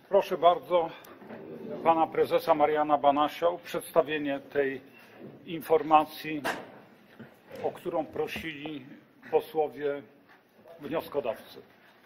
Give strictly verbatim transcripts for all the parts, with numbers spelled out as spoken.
Proszę bardzo pana prezesa Mariana Banasia o przedstawienie tej informacji, o którą prosili posłowie wnioskodawcy.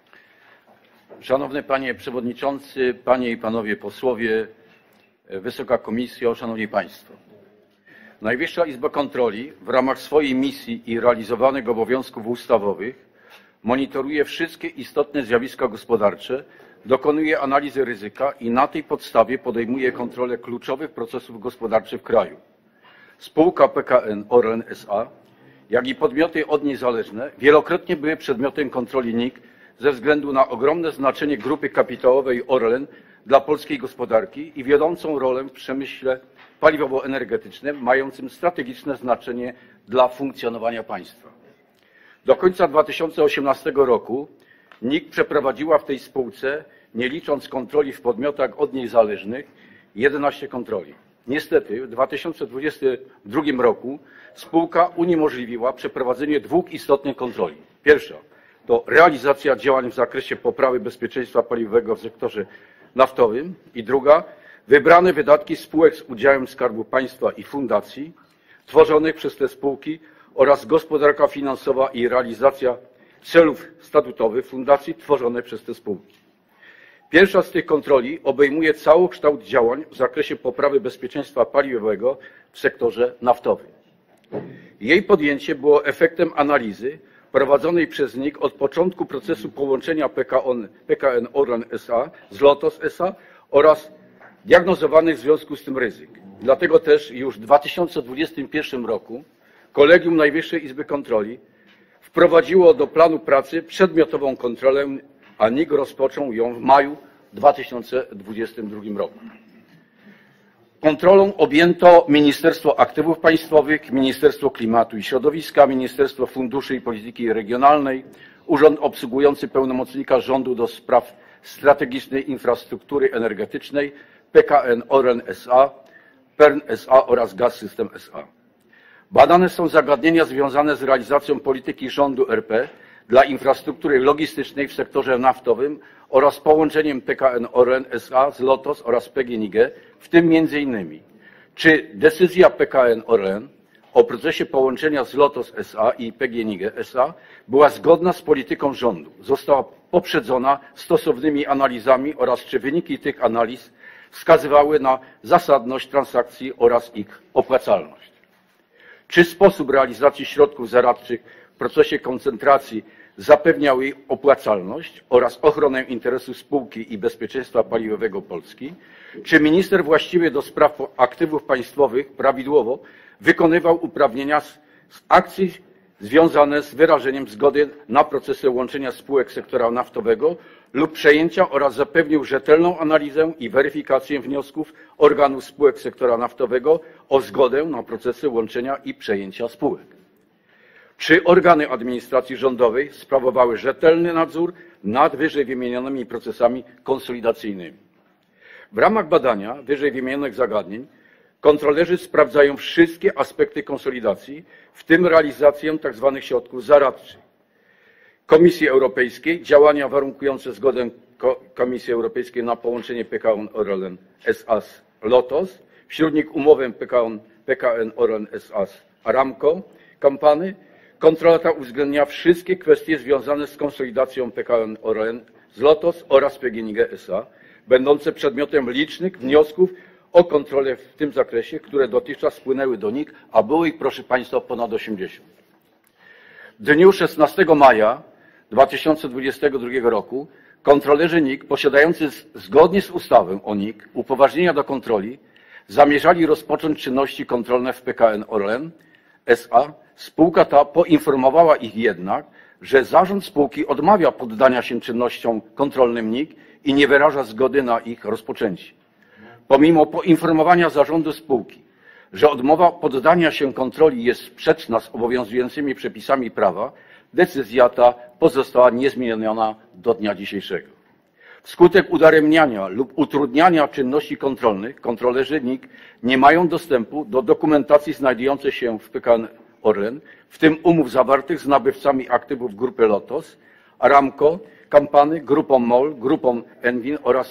Szanowny Panie Przewodniczący, Panie i Panowie Posłowie, Wysoka Komisjo, Szanowni Państwo. Najwyższa Izba Kontroli w ramach swojej misji i realizowanych obowiązków ustawowych monitoruje wszystkie istotne zjawiska gospodarcze, dokonuje analizy ryzyka i na tej podstawie podejmuje kontrolę kluczowych procesów gospodarczych w kraju. Spółka P K N Orlen S A, jak i podmioty od niej zależne wielokrotnie były przedmiotem kontroli N I K ze względu na ogromne znaczenie grupy kapitałowej Orlen dla polskiej gospodarki i wiodącą rolę w przemyśle paliwowo-energetycznym, mającym strategiczne znaczenie dla funkcjonowania państwa. Do końca dwa tysiące osiemnastego roku N I K przeprowadziła w tej spółce, nie licząc kontroli w podmiotach od niej zależnych, jedenaście kontroli. Niestety w dwa tysiące dwudziestym drugim roku spółka uniemożliwiła przeprowadzenie dwóch istotnych kontroli. Pierwsza to realizacja działań w zakresie poprawy bezpieczeństwa paliwowego w sektorze naftowym i druga wybrane wydatki spółek z udziałem Skarbu Państwa i fundacji tworzonych przez te spółki oraz gospodarka finansowa i realizacja celów statutowych fundacji tworzonych przez te spółki. Pierwsza z tych kontroli obejmuje całokształt działań w zakresie poprawy bezpieczeństwa paliwowego w sektorze naftowym. Jej podjęcie było efektem analizy prowadzonej przez N I K od początku procesu połączenia P K N Orlen S A z Lotos S A oraz diagnozowanych w związku z tym ryzyk. Dlatego też już w dwa tysiące dwudziestym pierwszym roku Kolegium Najwyższej Izby Kontroli wprowadziło do planu pracy przedmiotową kontrolę, a N I K rozpoczął ją w maju dwa tysiące dwudziestym drugim roku. Kontrolą objęto Ministerstwo Aktywów Państwowych, Ministerstwo Klimatu i Środowiska, Ministerstwo Funduszy i Polityki Regionalnej, Urząd Obsługujący Pełnomocnika Rządu do Spraw Strategicznej Infrastruktury Energetycznej, P K N Orlen S A, P E R N S A oraz Gaz System S A. Badane są zagadnienia związane z realizacją polityki rządu R P dla infrastruktury logistycznej w sektorze naftowym oraz połączeniem P K N Orlen S A z Lotos oraz P G N G, w tym między innymi czy decyzja P K N Orlen o procesie połączenia z Lotos S A i P G N G S A była zgodna z polityką rządu, została poprzedzona stosownymi analizami oraz czy wyniki tych analiz wskazywały na zasadność transakcji oraz ich opłacalność. Czy sposób realizacji środków zaradczych w procesie koncentracji zapewniał jej opłacalność oraz ochronę interesu spółki i bezpieczeństwa paliwowego Polski? Czy minister właściwy do spraw aktywów państwowych prawidłowo wykonywał uprawnienia z, z akcji związane z wyrażeniem zgody na procesy łączenia spółek sektora naftowego lub przejęcia oraz zapewnił rzetelną analizę i weryfikację wniosków organów spółek sektora naftowego o zgodę na procesy łączenia i przejęcia spółek? Czy organy administracji rządowej sprawowały rzetelny nadzór nad wyżej wymienionymi procesami konsolidacyjnymi? W ramach badania wyżej wymienionych zagadnień kontrolerzy sprawdzają wszystkie aspekty konsolidacji, w tym realizację tzw. środków zaradczych Komisji Europejskiej, działania warunkujące zgodę Komisji Europejskiej na połączenie P K N Orlen S A z Lotos, wśród nich umowę P K N Orlen S A z Aramco Company. Kontrola ta uwzględnia wszystkie kwestie związane z konsolidacją P K N Orlen z Lotos oraz P G N G S A, będące przedmiotem licznych wniosków o kontrolę w tym zakresie, które dotychczas spłynęły do N I K, a było ich, proszę Państwa, ponad osiemdziesiąt. W dniu szesnastego maja dwa tysiące dwudziestego drugiego roku kontrolerzy N I K posiadający zgodnie z ustawą o N I K upoważnienia do kontroli zamierzali rozpocząć czynności kontrolne w P K N Orlen S A. Spółka ta poinformowała ich jednak, że zarząd spółki odmawia poddania się czynnościom kontrolnym N I K i nie wyraża zgody na ich rozpoczęcie. Pomimo poinformowania zarządu spółki, że odmowa poddania się kontroli jest sprzeczna z obowiązującymi przepisami prawa, decyzja ta pozostała niezmieniona do dnia dzisiejszego. Wskutek udaremniania lub utrudniania czynności kontrolnych kontrolerzy N I K nie mają dostępu do dokumentacji znajdującej się w P K N Orlen, w tym umów zawartych z nabywcami aktywów grupy Lotos, Aramco Company, grupą MOL, grupą Enwin oraz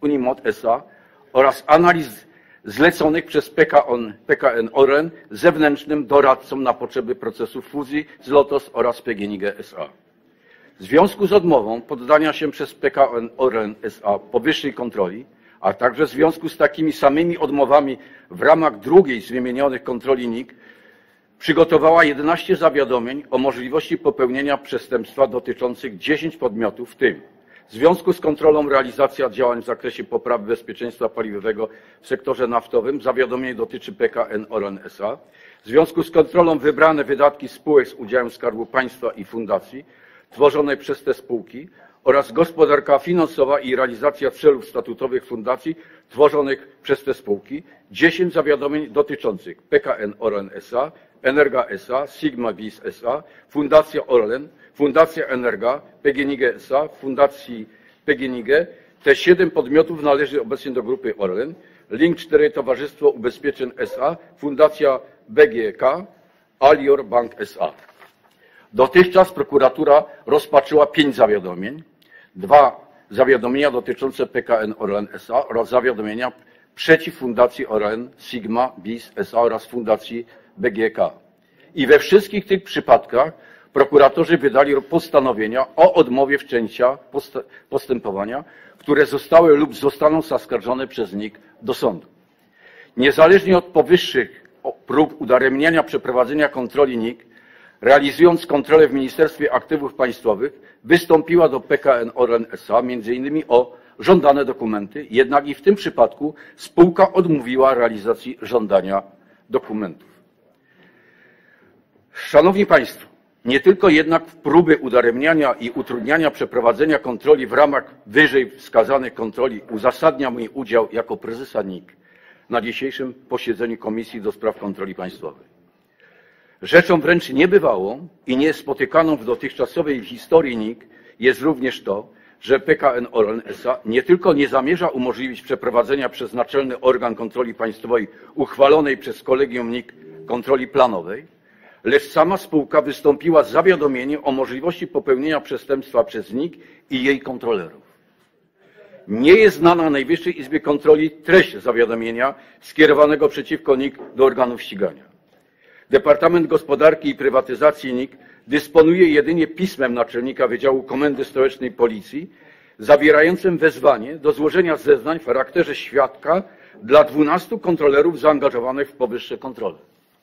Unimod S A oraz analiz zleconych przez P K N, P K N Orlen zewnętrznym doradcom na potrzeby procesu fuzji z Lotos oraz P G N I G S A. W związku z odmową poddania się przez P K N Orlen S A powyższej kontroli, a także w związku z takimi samymi odmowami w ramach drugiej z wymienionych kontroli N I K, przygotowała jedenaście zawiadomień o możliwości popełnienia przestępstwa dotyczących dziesięciu podmiotów, w tym w związku z kontrolą realizacja działań w zakresie poprawy bezpieczeństwa paliwowego w sektorze naftowym zawiadomienie dotyczy P K N Orlen S A. W związku z kontrolą wybrane wydatki spółek z udziałem Skarbu Państwa i fundacji tworzonej przez te spółki oraz gospodarka finansowa i realizacja celów statutowych fundacji tworzonych przez te spółki. dziesięć zawiadomień dotyczących P K N Orlen S A, Energa S A, Sigma Vis S A, Fundacja Orlen, Fundacja Energa, P G N I G S A, Fundacji P G N I G. Te siedem podmiotów należy obecnie do grupy Orlen. Link cztery Towarzystwo Ubezpieczeń S A, Fundacja B G K, Alior Bank S A. Dotychczas prokuratura rozpatrzyła pięć zawiadomień, dwa zawiadomienia dotyczące P K N Orlen S A oraz zawiadomienia przeciw Fundacji Orlen, Sigma Vis S A oraz Fundacji B G K. I we wszystkich tych przypadkach prokuratorzy wydali postanowienia o odmowie wszczęcia postępowania, które zostały lub zostaną zaskarżone przez N I K do sądu. Niezależnie od powyższych prób udaremniania przeprowadzenia kontroli N I K, realizując kontrolę w Ministerstwie Aktywów Państwowych, wystąpiła do P K N Orlen S A między innymi o żądane dokumenty, jednak i w tym przypadku spółka odmówiła realizacji żądania dokumentów. Szanowni Państwo, nie tylko jednak próby udaremniania i utrudniania przeprowadzenia kontroli w ramach wyżej wskazanych kontroli uzasadnia mój udział jako prezesa N I K na dzisiejszym posiedzeniu Komisji do Spraw Kontroli Państwowej. Rzeczą wręcz niebywałą i niespotykaną w dotychczasowej historii N I K jest również to, że P K N Orlen S A nie tylko nie zamierza umożliwić przeprowadzenia przez naczelny organ kontroli państwowej uchwalonej przez Kolegium N I K kontroli planowej, lecz sama spółka wystąpiła z zawiadomieniem o możliwości popełnienia przestępstwa przez N I K i jej kontrolerów. Nie jest znana Najwyższej Izbie Kontroli treść zawiadomienia skierowanego przeciwko N I K do organów ścigania. Departament Gospodarki i Prywatyzacji N I K dysponuje jedynie pismem naczelnika Wydziału Komendy Stołecznej Policji zawierającym wezwanie do złożenia zeznań w charakterze świadka dla dwunastu kontrolerów zaangażowanych w powyższe kontrole.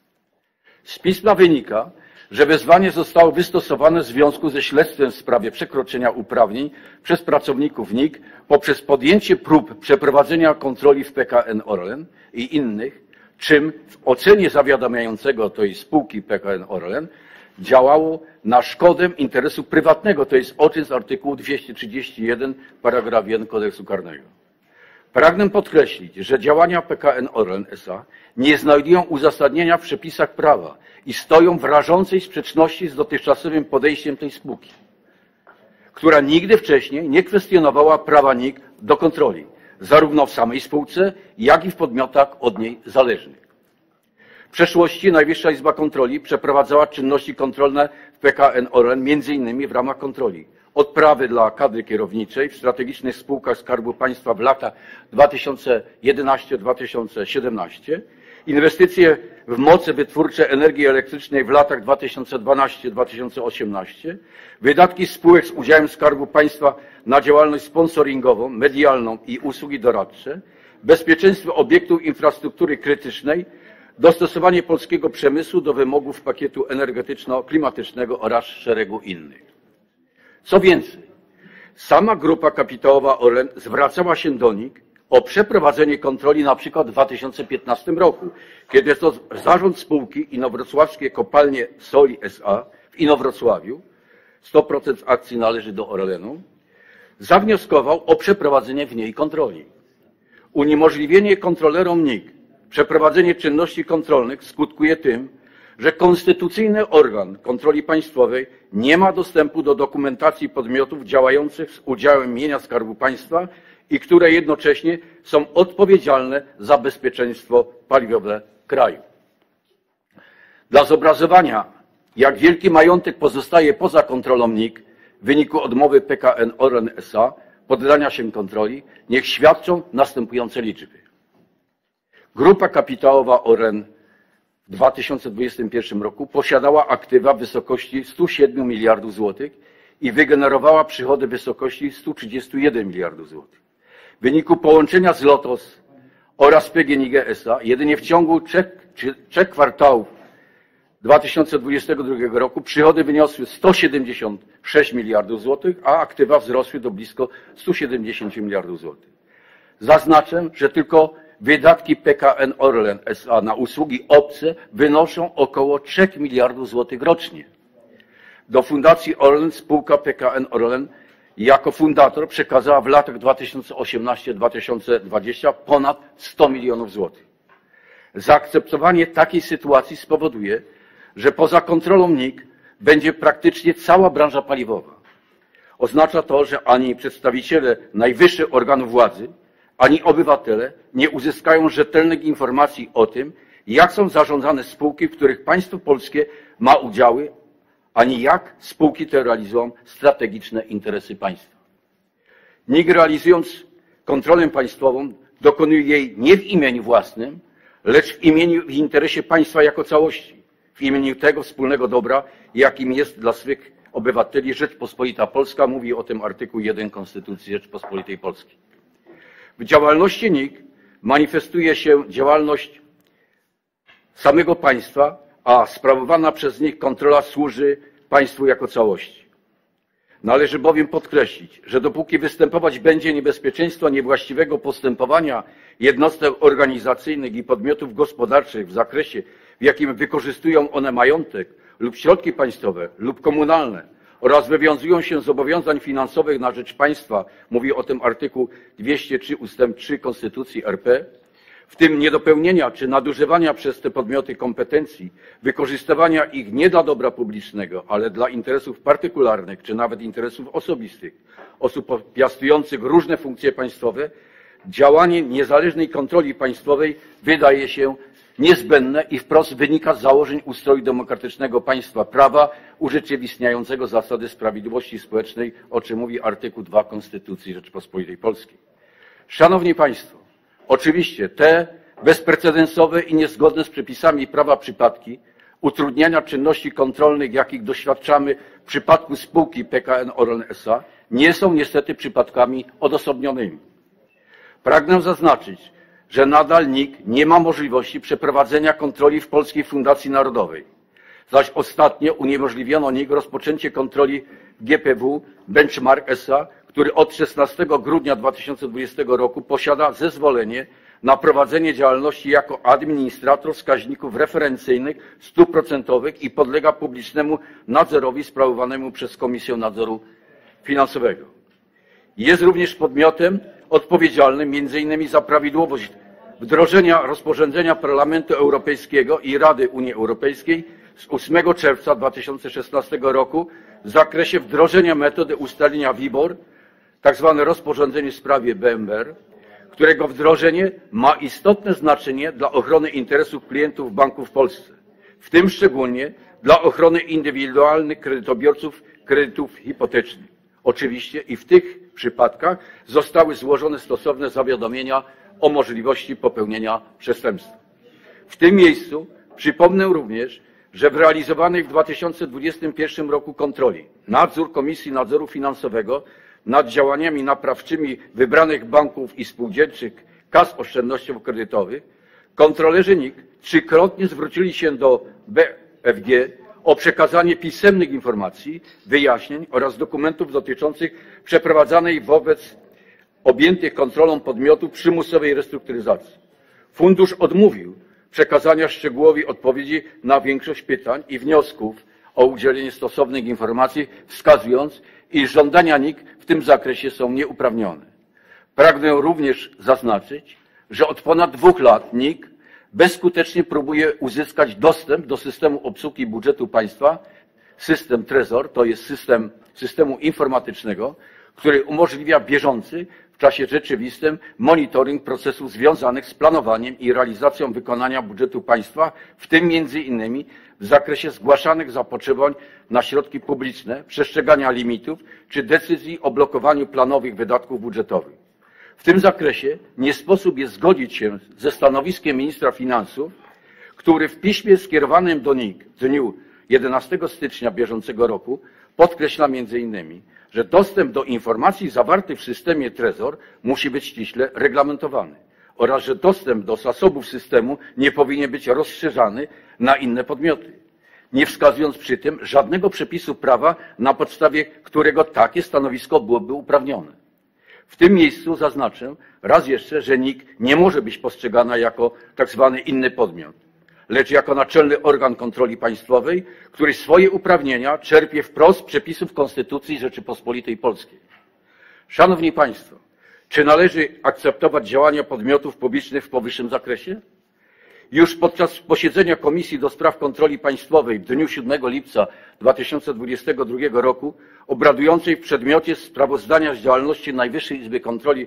Z pisma wynika, że wezwanie zostało wystosowane w związku ze śledztwem w sprawie przekroczenia uprawnień przez pracowników N I K poprzez podjęcie prób przeprowadzenia kontroli w P K N Orlen i innych, czym w ocenie zawiadamiającego, to jest spółki P K N Orlen, działało na szkodę interesu prywatnego, to jest odczyt z artykułu dwieście trzydzieści jeden paragraf jeden Kodeksu Karnego. Pragnę podkreślić, że działania P K N Orlen S A nie znajdują uzasadnienia w przepisach prawa i stoją w rażącej sprzeczności z dotychczasowym podejściem tej spółki, która nigdy wcześniej nie kwestionowała prawa N I K do kontroli, zarówno w samej spółce, jak i w podmiotach od niej zależnych. W przeszłości Najwyższa Izba Kontroli przeprowadzała czynności kontrolne w P K N Orlen między innymi w ramach kontroli odprawy dla kadry kierowniczej w strategicznych spółkach Skarbu Państwa w latach dwa tysiące jedenastym do dwa tysiące siedemnastego, inwestycje w moce wytwórcze energii elektrycznej w latach dwa tysiące dwunastym do dwa tysiące osiemnastego, wydatki spółek z udziałem Skarbu Państwa na działalność sponsoringową, medialną i usługi doradcze, bezpieczeństwo obiektów infrastruktury krytycznej, dostosowanie polskiego przemysłu do wymogów pakietu energetyczno-klimatycznego oraz szeregu innych. Co więcej, sama grupa kapitałowa Orlen zwracała się do N I K o przeprowadzenie kontroli na przykład w dwa tysiące piętnastym roku, kiedy to zarząd spółki Inowrocławskie Kopalnie Soli S A w Inowrocławiu, sto procent akcji należy do Orlenu, zawnioskował o przeprowadzenie w niej kontroli. Uniemożliwienie kontrolerom N I K przeprowadzenie czynności kontrolnych skutkuje tym, że konstytucyjny organ kontroli państwowej nie ma dostępu do dokumentacji podmiotów działających z udziałem mienia Skarbu Państwa i które jednocześnie są odpowiedzialne za bezpieczeństwo paliwowe kraju. Dla zobrazowania, jak wielki majątek pozostaje poza kontrolą N I K w wyniku odmowy P K N Orlen S A, poddania się kontroli, niech świadczą następujące liczby. Grupa kapitałowa Orlen w dwa tysiące dwudziestym pierwszym roku posiadała aktywa w wysokości stu siedmiu miliardów złotych i wygenerowała przychody w wysokości stu trzydziestu jeden miliardów złotych. W wyniku połączenia z Lotos oraz P G N iG S A jedynie w ciągu trzech, trzech kwartałów dwa tysiące dwudziestego drugiego roku przychody wyniosły sto siedemdziesiąt sześć miliardów złotych, a aktywa wzrosły do blisko stu siedemdziesięciu miliardów złotych. Zaznaczę, że tylko wydatki P K N Orlen S A na usługi obce wynoszą około trzech miliardów złotych rocznie. Do Fundacji Orlen spółka P K N Orlen jako fundator przekazała w latach dwa tysiące osiemnastym do dwa tysiące dwudziestego ponad sto milionów złotych. Zaakceptowanie takiej sytuacji spowoduje, że poza kontrolą N I K będzie praktycznie cała branża paliwowa. Oznacza to, że ani przedstawiciele najwyższych organów władzy, ani obywatele nie uzyskają rzetelnych informacji o tym, jak są zarządzane spółki, w których państwo polskie ma udziały, ani jak spółki te realizują strategiczne interesy państwa. N I K, realizując kontrolę państwową, dokonuje jej nie w imieniu własnym, lecz w imieniu, w interesie państwa jako całości, w imieniu tego wspólnego dobra, jakim jest dla swych obywateli Rzeczpospolita Polska. Mówi o tym artykuł jeden Konstytucji Rzeczpospolitej Polskiej. W działalności N I K manifestuje się działalność samego państwa, a sprawowana przez nich kontrola służy państwu jako całości. Należy bowiem podkreślić, że dopóki występować będzie niebezpieczeństwo niewłaściwego postępowania jednostek organizacyjnych i podmiotów gospodarczych w zakresie, w jakim wykorzystują one majątek lub środki państwowe lub komunalne oraz wywiązują się z zobowiązań finansowych na rzecz państwa, mówi o tym artykuł dwieście trzy ustęp trzy Konstytucji R P, w tym niedopełnienia czy nadużywania przez te podmioty kompetencji, wykorzystywania ich nie dla dobra publicznego, ale dla interesów partykularnych czy nawet interesów osobistych osób piastujących różne funkcje państwowe, działanie niezależnej kontroli państwowej wydaje się niezbędne i wprost wynika z założeń ustroju demokratycznego państwa prawa urzeczywistniającego zasady sprawiedliwości społecznej, o czym mówi artykuł dwa Konstytucji Rzeczypospolitej Polskiej. Szanowni Państwo, oczywiście te bezprecedensowe i niezgodne z przepisami prawa przypadki utrudniania czynności kontrolnych, jakich doświadczamy w przypadku spółki P K N Orlen S A, nie są niestety przypadkami odosobnionymi. Pragnę zaznaczyć, że nadal N I K nie ma możliwości przeprowadzenia kontroli w Polskiej Fundacji Narodowej, zaś ostatnio uniemożliwiono N I K rozpoczęcie kontroli w G P W Benchmark S A, który od szesnastego grudnia dwa tysiące dwudziestego roku posiada zezwolenie na prowadzenie działalności jako administrator wskaźników referencyjnych stóp procentowych i podlega publicznemu nadzorowi sprawowanemu przez Komisję Nadzoru Finansowego. Jest również podmiotem odpowiedzialnym między innymi za prawidłowość wdrożenia rozporządzenia Parlamentu Europejskiego i Rady Unii Europejskiej z ósmego czerwca dwa tysiące szesnastego roku w zakresie wdrożenia metody ustalenia WIBOR, tak zwane rozporządzenie w sprawie B M R, którego wdrożenie ma istotne znaczenie dla ochrony interesów klientów banków w Polsce, w tym szczególnie dla ochrony indywidualnych kredytobiorców kredytów hipotecznych. Oczywiście i w tych przypadkach zostały złożone stosowne zawiadomienia o możliwości popełnienia przestępstwa. W tym miejscu przypomnę również, że w realizowanej w dwa tysiące dwudziestym pierwszym roku kontroli nadzór Komisji Nadzoru Finansowego nad działaniami naprawczymi wybranych banków i spółdzielczych kas oszczędnościowo-kredytowych kontrolerzy N I K trzykrotnie zwrócili się do B F G o przekazanie pisemnych informacji, wyjaśnień oraz dokumentów dotyczących przeprowadzanej wobec objętych kontrolą podmiotów przymusowej restrukturyzacji. Fundusz odmówił przekazania szczegółowej odpowiedzi na większość pytań i wniosków o udzielenie stosownych informacji, wskazując, iż żądania N I K w tym zakresie są nieuprawnione. Pragnę również zaznaczyć, że od ponad dwóch lat N I K bezskutecznie próbuje uzyskać dostęp do systemu obsługi budżetu państwa, system Trezor, to jest system systemu informatycznego, który umożliwia bieżący, w czasie rzeczywistym monitoring procesów związanych z planowaniem i realizacją wykonania budżetu państwa, w tym między innymi w zakresie zgłaszanych zapotrzebowań na środki publiczne, przestrzegania limitów czy decyzji o blokowaniu planowych wydatków budżetowych. W tym zakresie nie sposób jest zgodzić się ze stanowiskiem ministra finansów, który w piśmie skierowanym do N I K w dniu jedenastego stycznia bieżącego roku podkreśla między innymi, że dostęp do informacji zawartych w systemie Trezor musi być ściśle reglamentowany oraz że dostęp do zasobów systemu nie powinien być rozszerzany na inne podmioty, nie wskazując przy tym żadnego przepisu prawa, na podstawie którego takie stanowisko byłoby uprawnione. W tym miejscu zaznaczę raz jeszcze, że N I K nie może być postrzegana jako tak zwany inny podmiot, lecz jako naczelny organ kontroli państwowej, który swoje uprawnienia czerpie wprost z przepisów Konstytucji Rzeczypospolitej Polskiej. Szanowni Państwo, czy należy akceptować działania podmiotów publicznych w powyższym zakresie? Już podczas posiedzenia Komisji do Spraw Kontroli Państwowej w dniu siódmego lipca dwa tysiące dwudziestego drugiego roku, obradującej w przedmiocie sprawozdania z działalności Najwyższej Izby Kontroli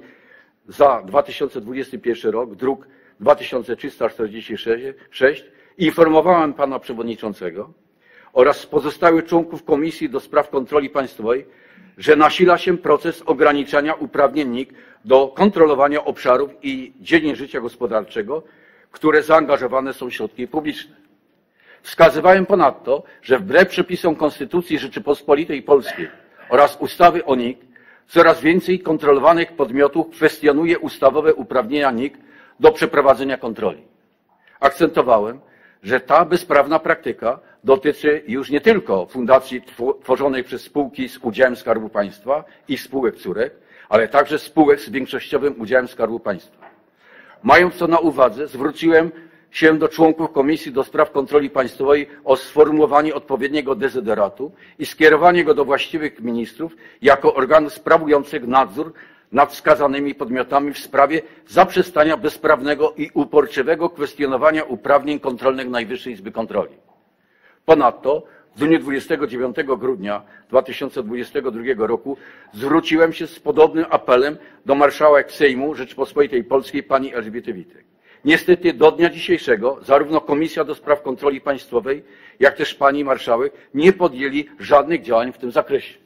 za dwa tysiące dwudziesty pierwszy rok, druk dwa tysiące trzysta czterdzieści sześć, informowałem pana przewodniczącego oraz pozostałych członków Komisji do Spraw Kontroli Państwowej, że nasila się proces ograniczania uprawnień N I K do kontrolowania obszarów i dziedzin życia gospodarczego, w które zaangażowane są środki publiczne. Wskazywałem ponadto, że wbrew przepisom Konstytucji Rzeczypospolitej Polskiej oraz ustawy o N I K coraz więcej kontrolowanych podmiotów kwestionuje ustawowe uprawnienia N I K do przeprowadzenia kontroli. Akcentowałem, że ta bezprawna praktyka dotyczy już nie tylko fundacji tworzonych przez spółki z udziałem Skarbu Państwa i spółek córek, ale także spółek z większościowym udziałem Skarbu Państwa. Mając to na uwadze, zwróciłem się do członków Komisji do Spraw Kontroli Państwowej o sformułowanie odpowiedniego dezyderatu i skierowanie go do właściwych ministrów jako organów sprawujących nadzór nad wskazanymi podmiotami w sprawie zaprzestania bezprawnego i uporczywego kwestionowania uprawnień kontrolnych Najwyższej Izby Kontroli. Ponadto w dniu dwudziestego dziewiątego grudnia dwa tysiące dwudziestego drugiego roku zwróciłem się z podobnym apelem do marszałek Sejmu Rzeczypospolitej Polskiej pani Elżbiety Witek. Niestety do dnia dzisiejszego zarówno Komisja do Spraw Kontroli Państwowej, jak też pani marszałek nie podjęli żadnych działań w tym zakresie.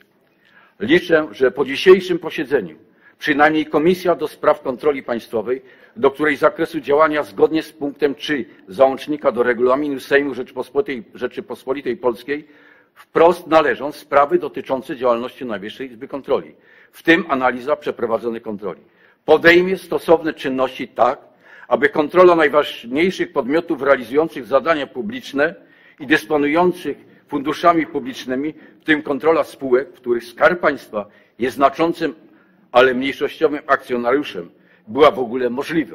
Liczę, że po dzisiejszym posiedzeniu przynajmniej Komisja do Spraw Kontroli Państwowej, do której zakresu działania zgodnie z punktem trzy załącznika do Regulaminu Sejmu Rzeczypospolitej, Rzeczypospolitej Polskiej wprost należą sprawy dotyczące działalności Najwyższej Izby Kontroli, w tym analiza przeprowadzonej kontroli. Podejmie stosowne czynności tak, aby kontrola najważniejszych podmiotów realizujących zadania publiczne i dysponujących funduszami publicznymi, w tym kontrola spółek, w których Skarb Państwa jest znaczącym, ale mniejszościowym akcjonariuszem, była w ogóle możliwa.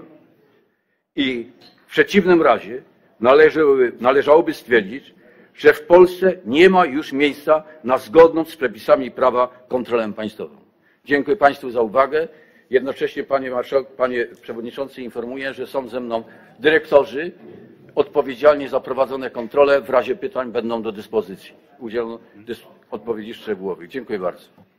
I w przeciwnym razie należałoby, należałoby stwierdzić, że w Polsce nie ma już miejsca na zgodną z przepisami prawa kontrolę państwową. Dziękuję Państwu za uwagę. Jednocześnie, panie marszałku, panie przewodniczący, informuję, że są ze mną dyrektorzy odpowiedzialni za prowadzone kontrole. W razie pytań będą do dyspozycji. Udzielą odpowiedzi szczegółowych. Dziękuję bardzo.